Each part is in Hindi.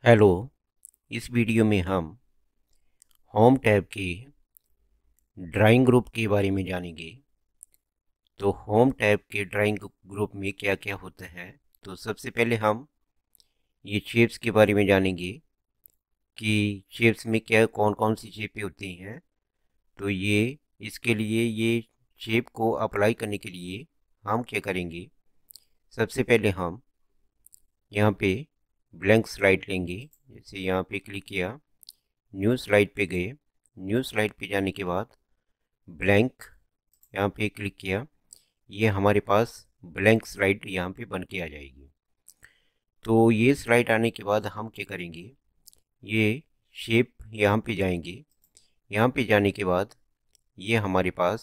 हेलो। इस वीडियो में हम होम टैब के ड्राइंग ग्रुप के बारे में जानेंगे। तो होम टैब के ड्राइंग ग्रुप में क्या क्या होता है। तो सबसे पहले हम ये शेप्स के बारे में जानेंगे कि शेप्स में क्या कौन कौन सी शेपें होती हैं। तो इसके लिए ये शेप को अप्लाई करने के लिए हम क्या करेंगे। सबसे पहले हम यहाँ पे ब्लैंक स्लाइड लेंगे। जैसे यहाँ पे क्लिक किया, न्यू स्लाइड पे गए। न्यू स्लाइड पे जाने के बाद ब्लैंक यहाँ पे क्लिक किया, ये हमारे पास ब्लैंक स्लाइड यहाँ पे बन के आ जाएगी। तो ये स्लाइड आने के बाद हम क्या करेंगे, ये शेप यहाँ पे जाएंगे। यहाँ पे जाने के बाद ये हमारे पास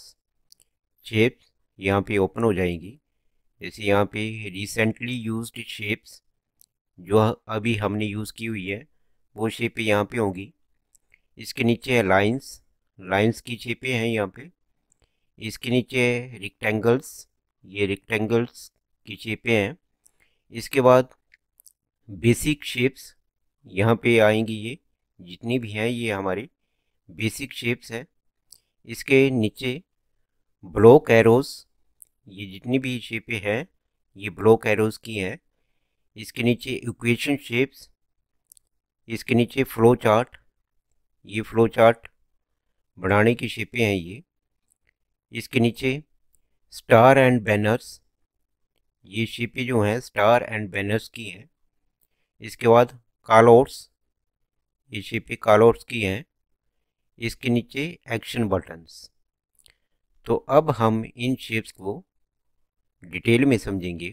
शेप यहाँ पे ओपन हो जाएंगी। जैसे यहाँ पे रिसेंटली यूज्ड शेप्स जो अभी हमने यूज़ की हुई है वो शेपें यहाँ पे होंगी। इसके नीचे है लाइंस, लाइंस की शेपें हैं यहाँ पे। इसके नीचे रेक्टेंगल्स, ये रेक्टेंगल्स की शेपें हैं। इसके बाद बेसिक शेप्स यहाँ पे आएंगी, ये जितनी भी हैं ये हमारे बेसिक शेप्स हैं। इसके नीचे ब्लॉक एरोस, ये जितनी भी शेपें हैं ये ब्लॉक एरोस की हैं। इसके नीचे इक्वेशन शेप्स, इसके नीचे फ्लो चार्ट, ये फ्लो चार्ट बनाने की शेपें हैं ये। इसके नीचे स्टार एंड बैनर्स, ये शेपें जो हैं स्टार एंड बैनर्स की हैं। इसके बाद कॉलआउट्स, ये शेपें कॉलआउट्स की हैं। इसके नीचे एक्शन बटन्स। तो अब हम इन शेप्स को डिटेल में समझेंगे।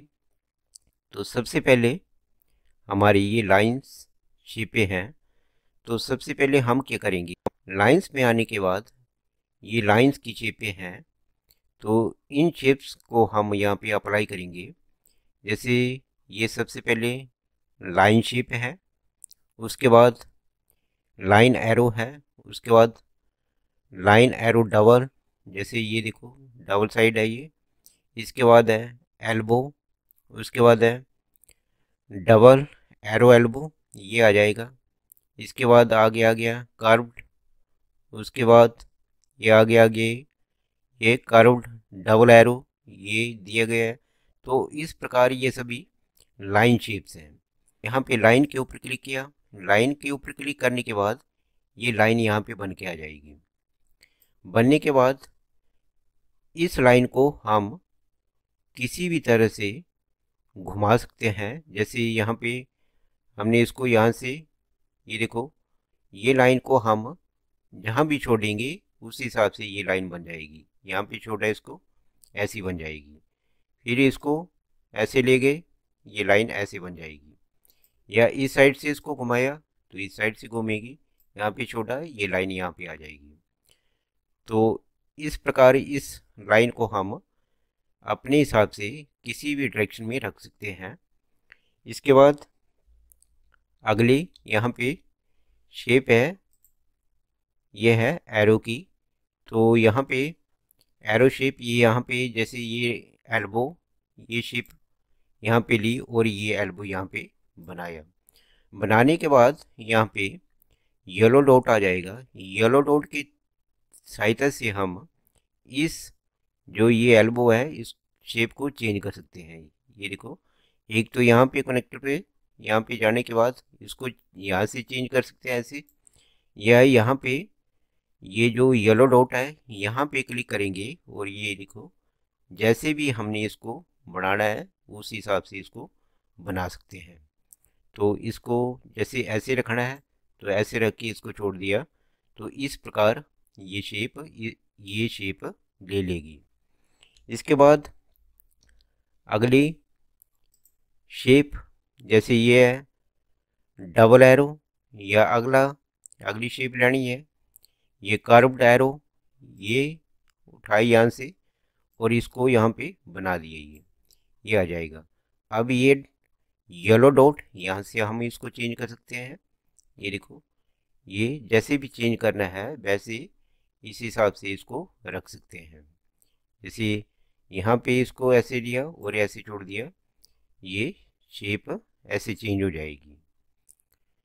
तो सबसे पहले हमारी ये लाइंस शेपें हैं। तो सबसे पहले हम क्या करेंगे, लाइंस में आने के बाद ये लाइंस की शेपें हैं तो इन शेप्स को हम यहाँ पे अप्लाई करेंगे। जैसे ये सबसे पहले लाइन शेप है, उसके बाद लाइन एरो है, उसके बाद लाइन एरो डबल, जैसे ये देखो डबल साइड है ये। इसके बाद है एल्बो, उसके बाद है डबल एरो एल्बो, ये आ जाएगा। इसके बाद आगे आ गया कर्व्ड, उसके बाद ये आगे आगे ये कर्व्ड डबल एरो, ये दिया गया है। तो इस प्रकार ये सभी लाइन शेप्स हैं। यहाँ पे लाइन के ऊपर क्लिक किया, लाइन के ऊपर क्लिक करने के बाद ये लाइन यहाँ पे बन के आ जाएगी। बनने के बाद इस लाइन को हम किसी भी तरह से घुमा सकते हैं। जैसे यहाँ पे हमने इसको यहाँ से, ये देखो ये लाइन को हम जहाँ भी छोड़ेंगे उस हिसाब से ये लाइन बन जाएगी। यहाँ पे छोड़ा इसको, ऐसी बन जाएगी। फिर इसको ऐसे ले गए, ये लाइन ऐसे बन जाएगी। या इस साइड से इसको घुमाया तो इस साइड से घूमेगी। यहाँ पे छोड़ा, ये लाइन यहाँ पे आ जाएगी। तो इस प्रकार इस लाइन को हम अपने हिसाब से किसी भी डायरेक्शन में रख सकते हैं। इसके बाद अगली यहाँ पे शेप है, ये है एरो की। तो यहाँ पे एरो शेप, ये यहाँ पे जैसे ये एल्बो, ये शेप यहाँ पे ली और ये एल्बो यहाँ पे बनाया। बनाने के बाद यहाँ पे येलो डॉट आ जाएगा। येलो डॉट की सहायता से हम इस जो ये एल्बो है इस शेप को चेंज कर सकते हैं। ये देखो, एक तो यहाँ पे कनेक्टर पे यहाँ पे जाने के बाद इसको यहाँ से चेंज कर सकते हैं ऐसे, या यहाँ पे ये जो येलो डॉट है यहाँ पे क्लिक करेंगे और ये देखो जैसे भी हमने इसको बनाना है उस हिसाब से इसको बना सकते हैं। तो इसको जैसे ऐसे रखना है तो ऐसे रख के इसको छोड़ दिया तो इस प्रकार ये शेप ले लेगी। इसके बाद अगली शेप जैसे ये है डबल एरो, या अगली शेप लेनी है ये कर्व्ड एरो, ये उठाई यहाँ से और इसको यहाँ पे बना दिए, ये आ जाएगा। अब ये येलो डॉट यहाँ से हम इसको चेंज कर सकते हैं। ये देखो, ये जैसे भी चेंज करना है वैसे इस हिसाब से इसको रख सकते हैं। जैसे यहाँ पे इसको ऐसे लिया और ऐसे छोड़ दिया, ये शेप ऐसे चेंज हो जाएगी।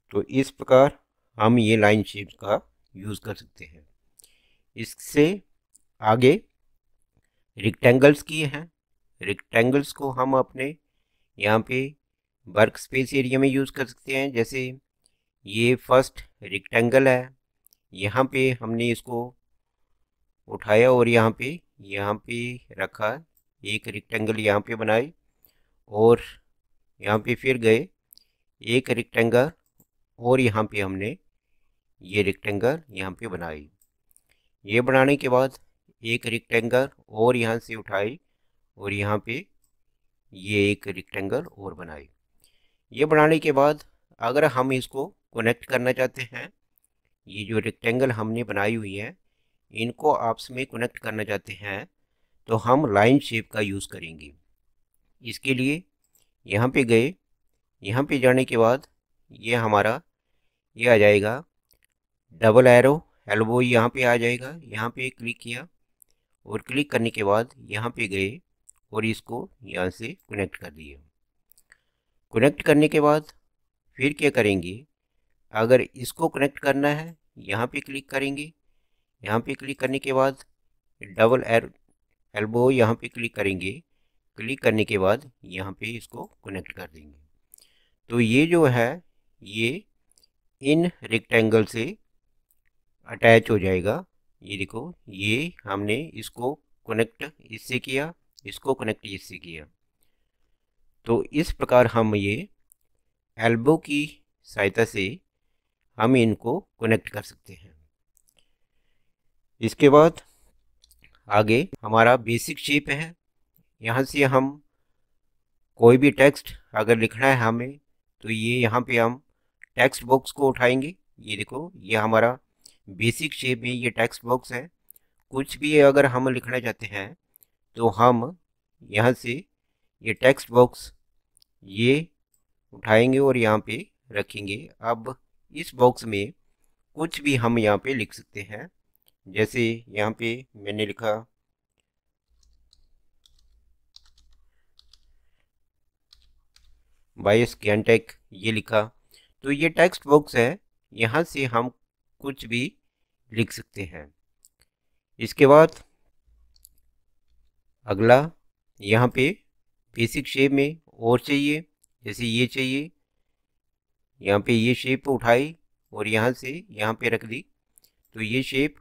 तो इस प्रकार हम ये लाइन शेप का यूज़ कर सकते हैं। इससे आगे रेक्टेंगल्स की हैं। रेक्टेंगल्स को हम अपने यहाँ पे वर्क स्पेस एरिया में यूज़ कर सकते हैं। जैसे ये फर्स्ट रेक्टेंगल है, यहाँ पे हमने इसको उठाया और यहाँ पे रखा, एक रेक्टेंगल यहाँ पे बनाई और यहाँ पे फिर गए एक रेक्टेंगल और यहाँ पे हमने ये रेक्टेंगल यहाँ पे बनाई। ये बनाने के बाद एक रेक्टेंगल और यहाँ से उठाई और यहाँ पे ये एक रेक्टेंगल और बनाई। ये बनाने के बाद अगर हम इसको कनेक्ट करना चाहते हैं, ये जो रेक्टेंगल हमने बनाई हुई है इनको आपस में कनेक्ट करना चाहते हैं, तो हम लाइन शेप का यूज़ करेंगे। इसके लिए यहाँ पे गए, यहाँ पे जाने के बाद ये हमारा ये आ जाएगा डबल एरो, एल्बो यहाँ पे आ जाएगा। यहाँ पे क्लिक किया और क्लिक करने के बाद यहाँ पे गए और इसको यहाँ से कनेक्ट कर दिया। कनेक्ट करने के बाद फिर क्या करेंगे, अगर इसको कनेक्ट करना है यहाँ पे क्लिक करेंगे। यहाँ पे क्लिक करने के बाद डबल एल्बो यहाँ पे क्लिक करेंगे। क्लिक करने के बाद यहाँ पे इसको कनेक्ट कर देंगे। तो ये जो है ये इन रेक्टेंगल से अटैच हो जाएगा। ये देखो, ये हमने इसको कनेक्ट इससे किया, इसको कनेक्ट इससे किया। तो इस प्रकार हम ये एल्बो की सहायता से हम इनको कनेक्ट कर सकते हैं। इसके बाद आगे हमारा बेसिक शेप है। यहाँ से हम कोई भी टेक्स्ट अगर लिखना है हमें, तो ये यहाँ पे हम टेक्स्ट बॉक्स को उठाएंगे। ये देखो, ये हमारा बेसिक शेप में ये टेक्स्ट बॉक्स है। कुछ भी अगर हम लिखना चाहते हैं तो हम यहाँ से ये टेक्स्ट बॉक्स ये उठाएंगे और यहाँ पे रखेंगे। अब इस बॉक्स में कुछ भी हम यहाँ पे लिख सकते हैं। जैसे यहाँ पे मैंने लिखा बायस ज्ञानटेक, ये लिखा। तो ये टेक्स्ट बॉक्स है, यहाँ से हम कुछ भी लिख सकते हैं। इसके बाद अगला यहाँ पे बेसिक शेप में और चाहिए, जैसे ये चाहिए। यहाँ पे ये शेप उठाई और यहाँ से यहाँ पे रख दी, तो ये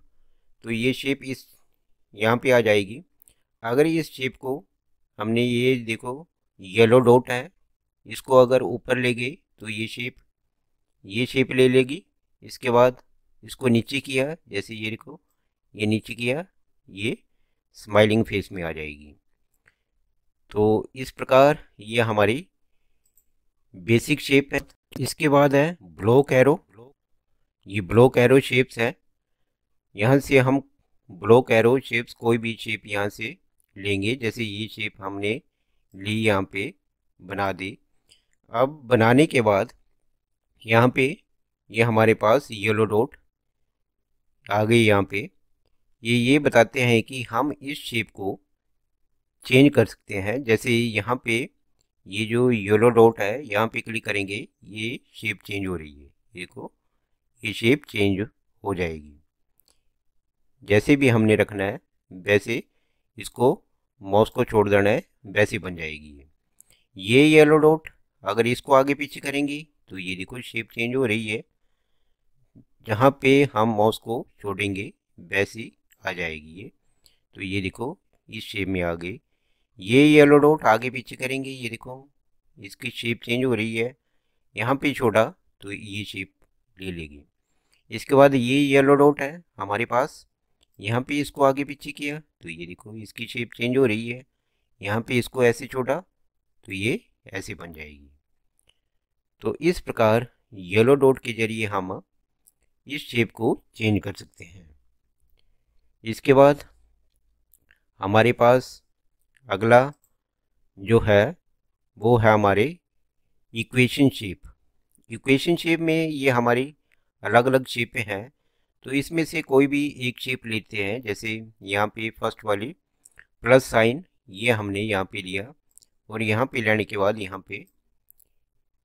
शेप इस यहाँ पे आ जाएगी। अगर इस शेप को हमने, ये देखो येलो डॉट है, इसको अगर ऊपर ले गए तो ये शेप ले लेगी। इसके बाद इसको नीचे किया, जैसे ये देखो ये नीचे किया, ये स्माइलिंग फेस में आ जाएगी। तो इस प्रकार ये हमारी बेसिक शेप है। इसके बाद है ब्लॉक एरो। ये ब्लॉक एरो शेप्स है। यहाँ से हम ब्लॉक एरो शेप्स कोई भी शेप यहाँ से लेंगे। जैसे ये शेप हमने ली, यहाँ पे बना दी। अब बनाने के बाद यहाँ पे ये हमारे पास येलो डॉट आ गई। यहाँ पे ये बताते हैं कि हम इस शेप को चेंज कर सकते हैं। जैसे यहाँ पे ये जो येलो डॉट है, यहाँ पे क्लिक करेंगे, ये शेप चेंज हो रही है। देखो ये शेप चेंज हो जाएगी। जैसे भी हमने रखना है वैसे इसको माउस को छोड़ देना है, वैसे बन जाएगी ये येलो डॉट। अगर इसको आगे पीछे करेंगे तो ये देखो शेप चेंज हो रही है। जहाँ पे हम माउस को छोड़ेंगे वैसी आ जाएगी ये। तो ये देखो इस शेप में आ गई। ये येलो डॉट आगे पीछे करेंगे, ये देखो इसकी शेप चेंज हो रही है। यहाँ पे छोड़ा तो ये शेप ले लेगी। इसके बाद ये येलो डॉट है हमारे पास, यहाँ पे इसको आगे पीछे किया तो ये देखो इसकी शेप चेंज हो रही है। यहाँ पे इसको ऐसे छोड़ा तो ये ऐसे बन जाएगी। तो इस प्रकार येलो डॉट के जरिए हम इस शेप को चेंज कर सकते हैं। इसके बाद हमारे पास अगला जो है वो है हमारे इक्वेशन शेप। इक्वेशन शेप में ये हमारी अलग अलग शेपें हैं, तो इसमें से कोई भी एक शेप लेते हैं। जैसे यहाँ पे फर्स्ट वाली प्लस साइन, ये हमने यहाँ पे लिया और यहाँ पे लेने के बाद यहाँ पे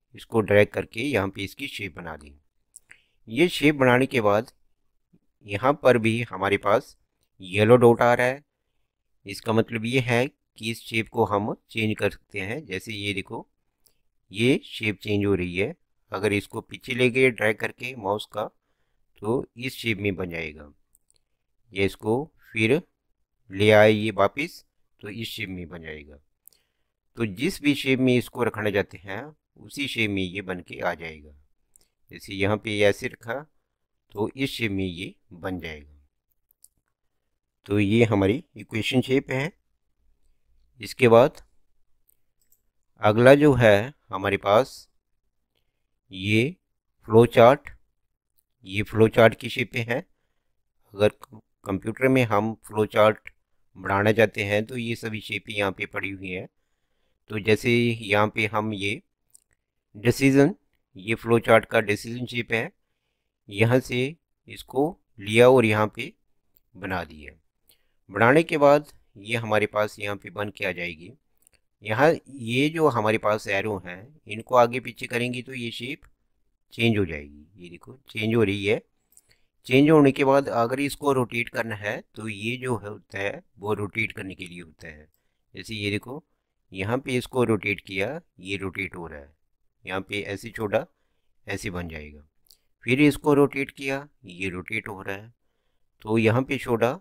इसको ड्रैग करके यहाँ पे इसकी शेप बना दी। ये शेप बनाने के बाद यहाँ पर भी हमारे पास येलो डॉट आ रहा है। इसका मतलब ये है कि इस शेप को हम चेंज कर सकते हैं। जैसे ये देखो, ये शेप चेंज हो रही है। अगर इसको पीछे ले गए ड्रैग करके माउस का, तो इस शेप में बन जाएगा। ये इसको फिर ले आए ये वापस, तो इस शेप में बन जाएगा। तो जिस भी शेप में इसको रखना चाहते हैं उसी शेप में ये बन के आ जाएगा। जैसे यहाँ पे ऐसे रखा तो इस शेप में ये बन जाएगा। तो ये हमारी इक्वेशन शेप है। इसके बाद अगला जो है हमारे पास ये फ्लो चार्ट। ये फ्लो चार्ट की शेपें हैं। अगर कंप्यूटर में हम फ्लो चार्ट बनाना चाहते हैं तो ये सभी शेपें यहाँ पे पड़ी हुई हैं। तो जैसे यहाँ पे हम ये डिसीजन, ये फ्लो चार्ट का डिसीजन शेप है। यहाँ से इसको लिया और यहाँ पे बना दिया। बनाने के बाद ये हमारे पास यहाँ पे बन के आ जाएगी। यहाँ ये जो हमारे पास एरो हैं इनको आगे पीछे करेंगे तो ये शेप चेंज हो जाएगी। ये देखो चेंज हो रही है। चेंज होने के बाद अगर इसको रोटेट करना है तो ये जो होता है वो रोटेट करने के लिए होता है। जैसे ये देखो, यहाँ पे इसको रोटेट किया, ये रोटेट हो रहा है। यहाँ पे ऐसे छोड़ा, ऐसे बन जाएगा। फिर इसको रोटेट किया, ये रोटेट हो रहा है। तो यहाँ पे छोड़ा,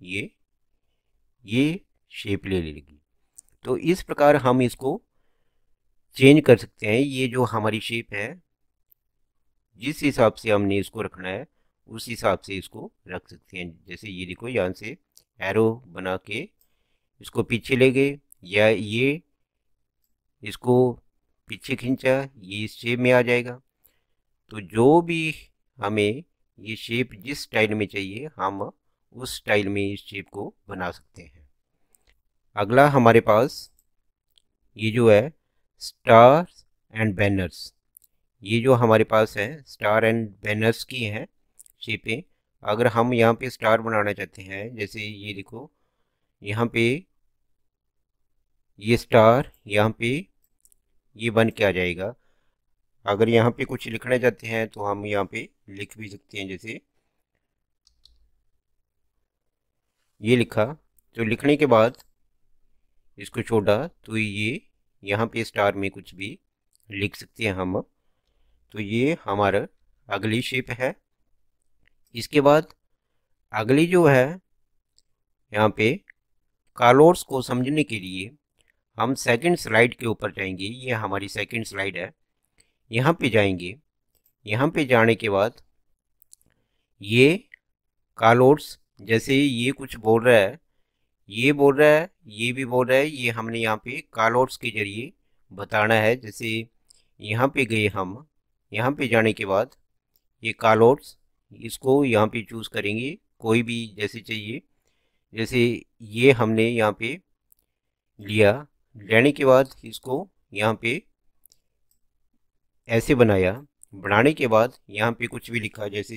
ये शेप ले लेगी। तो इस प्रकार हम इसको चेंज कर सकते हैं। ये जो हमारी शेप है, जिस हिसाब से हमने इसको रखना है उस हिसाब से इसको रख सकते हैं। जैसे ये देखो, यहाँ से एरो बना के इसको पीछे ले गए, या ये इसको पीछे खींचा, ये इस शेप में आ जाएगा। तो जो भी हमें ये शेप जिस स्टाइल में चाहिए हम उस स्टाइल में इस शेप को बना सकते हैं। अगला हमारे पास ये जो है स्टार्स एंड बैनर्स। ये जो हमारे पास है स्टार एंड बैनर्स की हैं शेपें। अगर हम यहाँ पे स्टार बनाना चाहते हैं, जैसे ये देखो, यहाँ पे ये स्टार यहाँ पे ये बन के आ जाएगा। अगर यहाँ पे कुछ लिखना चाहते हैं तो हम यहाँ पे लिख भी सकते हैं। जैसे ये लिखा, तो लिखने के बाद इसको छोड़ा तो ये यहाँ पे स्टार में कुछ भी लिख सकते हैं हम। तो ये हमारा अगली शेप है। इसके बाद अगली जो है, यहाँ पे कॉलर्स को समझने के लिए हम सेकंड स्लाइड के ऊपर जाएंगे। ये हमारी सेकंड स्लाइड है। यहाँ पे जाएंगे। यहाँ पे जाने के बाद ये कॉलर्स, जैसे ये कुछ बोल रहा है, ये बोल रहा है, ये भी बोल रहा है, ये हमने यहाँ पे कॉलर्स के जरिए बताना है। जैसे यहाँ पे गए हम, यहाँ पे जाने के बाद ये कॉलर्स, इसको यहाँ पे चूज़ करेंगे कोई भी जैसे चाहिए। जैसे ये हमने यहाँ पे लिया, लेने के बाद इसको यहाँ पे ऐसे बनाया। बनाने के बाद यहाँ पे कुछ भी लिखा, जैसे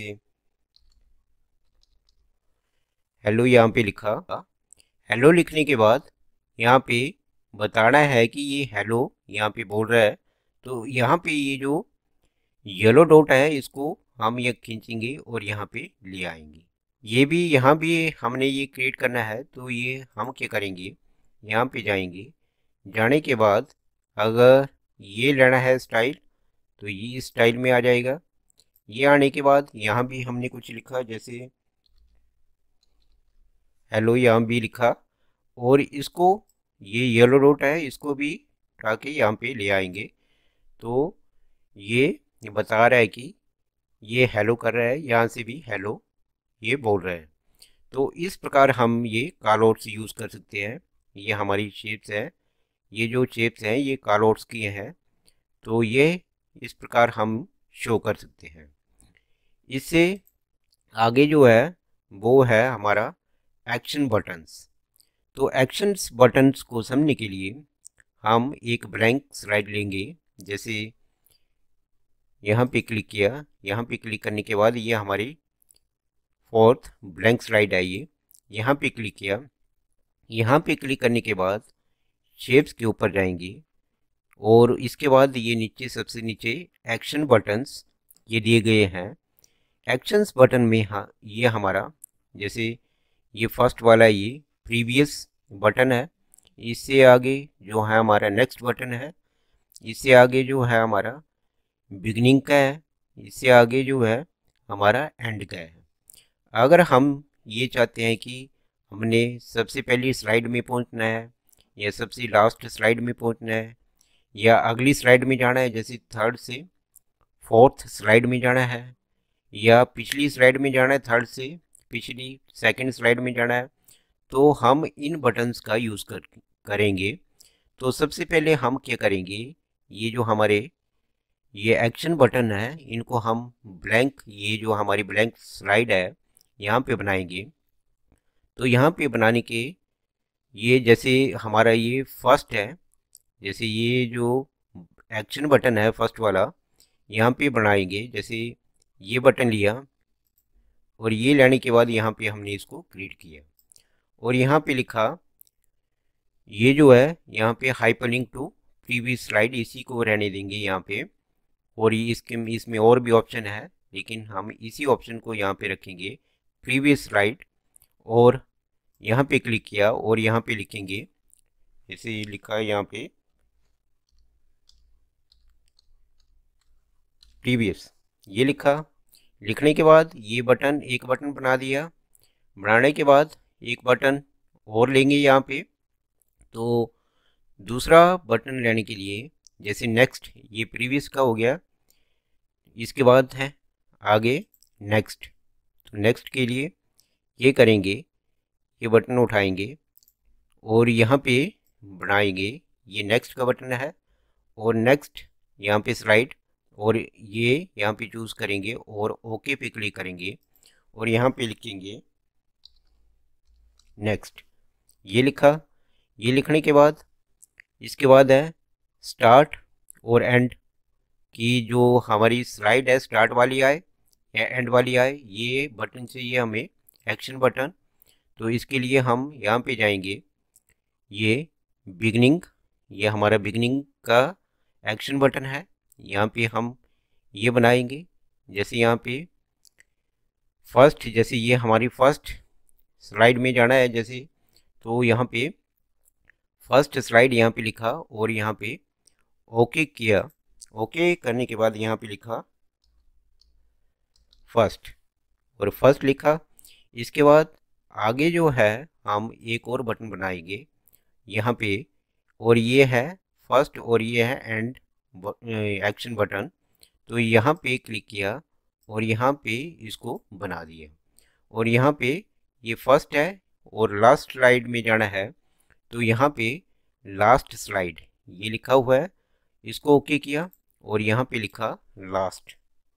हेलो यहाँ पे लिखा। हेलो लिखने के बाद यहाँ पे बताना है कि ये हेलो यहाँ पे बोल रहा है। तो यहाँ पे ये जो येलो डॉट है इसको हम ये खींचेंगे और यहाँ पे ले आएंगे। ये भी यहाँ भी हमने ये क्रिएट करना है। तो ये हम क्या करेंगे, यहाँ पे जाएंगे। जाने के बाद अगर ये लेना है स्टाइल तो ये इस स्टाइल में आ जाएगा। ये आने के बाद यहाँ भी हमने कुछ लिखा, जैसे हेलो यहाँ भी लिखा, और इसको ये येलो डॉट है इसको भी उठा के यहाँ पे ले आएंगे। तो ये बता रहा है कि ये हेलो कर रहा है, यहाँ से भी हेलो ये बोल रहा है। तो इस प्रकार हम ये कॉलर्स यूज़ कर सकते हैं। ये हमारी शेप्स है। ये जो शेप्स हैं ये कॉलर्स की हैं। तो ये इस प्रकार हम शो कर सकते हैं। इससे आगे जो है वो है हमारा एक्शन बटन्स। तो एक्शंस बटन्स को समझने के लिए हम एक ब्लैंक स्लाइड लेंगे। जैसे यहाँ पे क्लिक किया, यहाँ पे क्लिक करने के बाद ये हमारी फोर्थ ब्लैंक स्लाइड है। ये यहाँ पे क्लिक किया, यहाँ पे क्लिक करने के बाद शेप्स के ऊपर जाएंगे और इसके बाद ये नीचे सबसे नीचे एक्शन बटन्स ये दिए गए हैं। एक्शंस बटन में ये हमारा जैसे ये फर्स्ट वाला ये प्रीवियस बटन है, इससे आगे जो है हमारा नेक्स्ट बटन है, इससे आगे जो है हमारा बिगनिंग का है, इससे आगे जो है हमारा एंड का है। अगर हम ये चाहते हैं कि हमने सबसे पहली स्लाइड में पहुंचना है या सबसे लास्ट स्लाइड में पहुंचना है या अगली स्लाइड में जाना है, जैसे थर्ड से फोर्थ स्लाइड में जाना है, या पिछली स्लाइड में जाना है थर्ड से पिछली सेकंड स्लाइड में जाना है, तो हम इन बटन्स का यूज़ करेंगे। तो सबसे पहले हम क्या करेंगे, ये जो हमारे ये एक्शन बटन है इनको हम ब्लैंक, ये जो हमारी ब्लैंक स्लाइड है यहाँ पे बनाएंगे। तो यहाँ पे बनाने के ये जैसे हमारा ये फर्स्ट है, जैसे ये जो एक्शन बटन है फर्स्ट वाला यहाँ पे बनाएंगे। जैसे ये बटन लिया और ये लेने के बाद यहाँ पे हमने इसको क्रिएट किया और यहाँ पे लिखा, ये जो है यहाँ पे हाइपरलिंक टू प्रीवियस स्लाइड, इसी को रहने देंगे यहाँ पे। और ये इसमें और भी ऑप्शन है, लेकिन हम इसी ऑप्शन को यहाँ पे रखेंगे प्रीवियस स्लाइड। और यहाँ पे क्लिक किया और यहाँ पे लिखेंगे, जैसे लिखा है यहाँ पे प्रीवियस, ये लिखा। लिखने के बाद ये बटन एक बटन बना दिया। बनाने के बाद एक बटन और लेंगे यहाँ पे। तो दूसरा बटन लेने के लिए जैसे नेक्स्ट, ये प्रीवियस का हो गया, इसके बाद है आगे नेक्स्ट। तो नेक्स्ट के लिए ये करेंगे, ये बटन उठाएंगे और यहाँ पे बनाएंगे, ये नेक्स्ट का बटन है और नेक्स्ट यहाँ पे स्लाइड, और ये यहाँ पे चूज़ करेंगे और ओके पे क्लिक करेंगे और यहाँ पे लिखेंगे नेक्स्ट, ये लिखा। ये लिखने के बाद इसके बाद है स्टार्ट और एंड की, जो हमारी स्लाइड है स्टार्ट वाली आए या एंड वाली आए, ये बटन से ये हमें एक्शन बटन। तो इसके लिए हम यहाँ पे जाएंगे, ये बिगनिंग, ये हमारा बिगनिंग का एक्शन बटन है, यहाँ पे हम ये बनाएंगे। जैसे यहाँ पे फर्स्ट, जैसे ये हमारी फर्स्ट स्लाइड में जाना है जैसे, तो यहाँ पे फर्स्ट स्लाइड यहाँ पे लिखा और यहाँ पे ओके किया। ओके करने के बाद यहाँ पे लिखा फर्स्ट और फर्स्ट लिखा। इसके बाद आगे जो है हम एक और बटन बनाएंगे यहाँ पे, और ये है फर्स्ट और ये है एंड एक्शन बटन। तो यहाँ पे क्लिक किया और यहाँ पे इसको बना दिया और यहाँ पे ये फर्स्ट है और लास्ट स्लाइड में जाना है, तो यहाँ पे लास्ट स्लाइड ये लिखा हुआ है, इसको ओके किया और यहाँ पे लिखा लास्ट,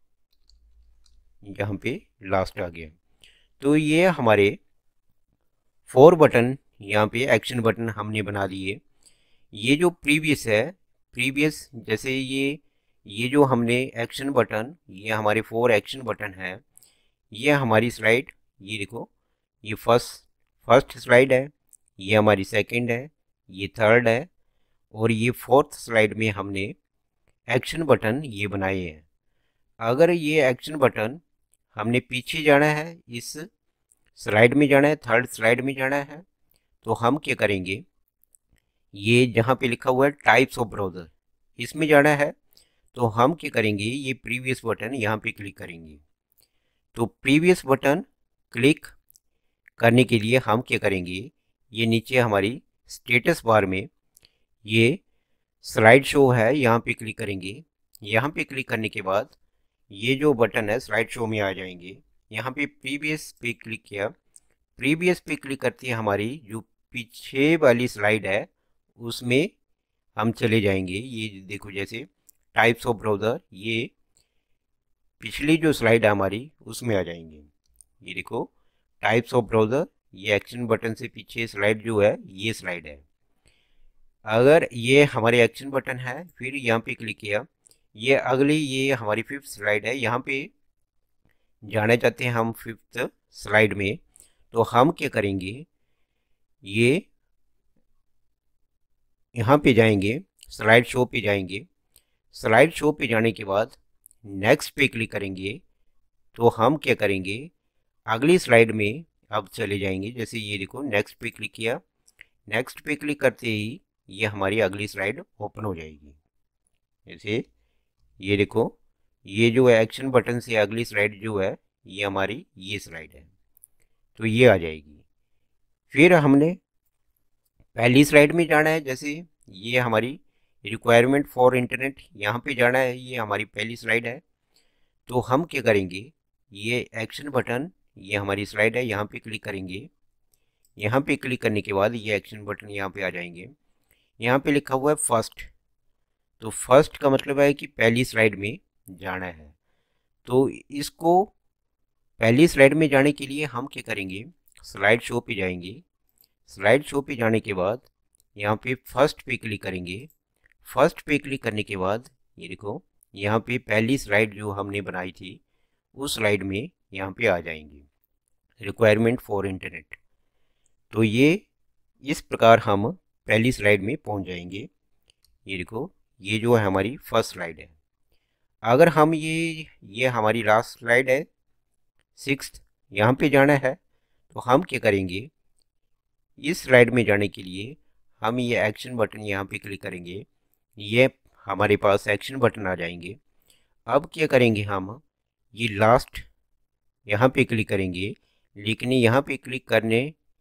यहाँ पे लास्ट आ गया। तो ये हमारे 4 बटन यहाँ पे एक्शन बटन हमने बना दिए। ये जो प्रीवियस है, प्रीवियस जैसे ये जो हमने एक्शन बटन, ये हमारे 4 एक्शन बटन है, ये हमारी स्लाइड, ये देखो ये फर्स्ट स्लाइड है, ये हमारी सेकंड है, ये थर्ड है और ये फोर्थ स्लाइड में हमने एक्शन बटन ये बनाए हैं। अगर ये एक्शन बटन हमने पीछे जाना है, इस स्लाइड में जाना है, थर्ड स्लाइड में जाना है, तो हम क्या करेंगे, ये जहाँ पे लिखा हुआ है टाइप्स ऑफ ब्राउज़र, इसमें जाना है, तो हम क्या करेंगे, ये प्रीवियस बटन यहाँ पे क्लिक करेंगे। तो प्रीवियस बटन क्लिक करने के लिए हम क्या करेंगे, ये नीचे हमारी स्टेटस बार में ये स्लाइड शो है, यहाँ पे क्लिक करेंगे। यहाँ पे क्लिक करने के बाद ये जो बटन है स्लाइड शो में आ जाएंगे। यहाँ पे प्रीवियस पे क्लिक किया, प्रीवियस पे क्लिक करती है हमारी जो पीछे वाली स्लाइड है उसमें हम चले जाएंगे। ये देखो जैसे टाइप्स ऑफ ब्राउज़र, ये पिछली जो स्लाइड है हमारी उसमें आ जाएंगे। ये देखो टाइप्स ऑफ ब्राउज़र, ये एक्शन बटन से पीछे स्लाइड जो है ये स्लाइड है। अगर ये हमारे एक्शन बटन है, फिर यहाँ पे क्लिक किया, ये अगली ये हमारी 5th स्लाइड है, यहाँ पे जाना चाहते हैं हम 5th स्लाइड में, तो हम क्या करेंगे, ये यहाँ पे जाएंगे स्लाइड शो पे जाएंगे। स्लाइड शो पे जाने के बाद नेक्स्ट पे क्लिक करेंगे तो हम क्या करेंगे, अगली स्लाइड में अब चले जाएंगे। जैसे ये देखो नेक्स्ट पे क्लिक किया, नेक्स्ट पे क्लिक करते ही ये हमारी अगली स्लाइड ओपन हो जाएगी। जैसे ये देखो, ये जो एक्शन बटन से अगली स्लाइड जो है ये हमारी ये स्लाइड है, तो ये आ जाएगी। फिर हमने पहली स्लाइड में जाना है। जैसे ये हमारी रिक्वायरमेंट फॉर इंटरनेट, यहाँ पे जाना है, ये हमारी पहली स्लाइड है। तो हम क्या करेंगे, ये एक्शन बटन, ये हमारी स्लाइड है, यहाँ पे क्लिक करेंगे। यहाँ पे क्लिक करने के बाद ये एक्शन बटन यहाँ पे आ जाएंगे। यहाँ पे लिखा हुआ है फर्स्ट, तो फर्स्ट का मतलब है कि पहली स्लाइड में जाना है। तो इसको पहली स्लाइड में जाने के लिए हम क्या करेंगे, स्लाइड शो पे जाएंगे। स्लाइड शो पे जाने के बाद यहाँ पे फर्स्ट पे क्लिक करेंगे। फर्स्ट पे क्लिक करने के बाद ये देखो, यहाँ पे पहली स्लाइड जो हमने बनाई थी उस स्लाइड में यहाँ पे आ जाएंगे, रिक्वायरमेंट फॉर इंटरनेट। तो ये इस प्रकार हम पहली स्लाइड में पहुँच जाएंगे। ये देखो, ये जो है हमारी फर्स्ट स्लाइड है। अगर हम ये हमारी लास्ट स्लाइड है, सिक्स्थ, यहाँ पे जाना है, तो हम क्या करेंगे, इस स्लाइड में जाने के लिए हम ये एक्शन बटन यहाँ पे क्लिक करेंगे। ये हमारे पास एक्शन बटन आ जाएंगे। अब क्या करेंगे, हम ये लास्ट यहाँ पे क्लिक करेंगे, लेकिन यहाँ पे क्लिक करने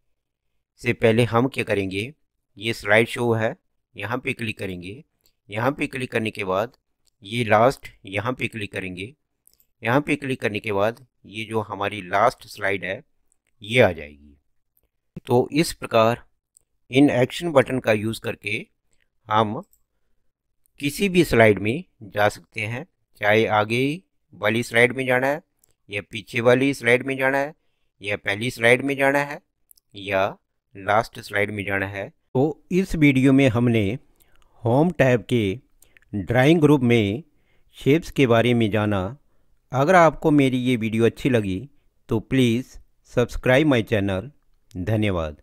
से पहले हम क्या करेंगे, ये स्लाइड शो है, यहाँ पे क्लिक करेंगे। यहाँ पे क्लिक करने के बाद ये लास्ट, यहाँ पे क्लिक करेंगे। यहाँ पे क्लिक करने के बाद ये जो हमारी लास्ट स्लाइड है ये आ जाएगी। तो इस प्रकार इन एक्शन बटन का यूज़ करके हम किसी भी स्लाइड में जा सकते हैं, चाहे आगे वाली स्लाइड में जाना है या पीछे वाली स्लाइड में जाना है या पहली स्लाइड में जाना है या लास्ट स्लाइड में जाना है। तो इस वीडियो में हमने होम टैब के ड्राइंग ग्रुप में शेप्स के बारे में जाना। अगर आपको मेरी ये वीडियो अच्छी लगी तो प्लीज़ सब्सक्राइब माय चैनल। धन्यवाद।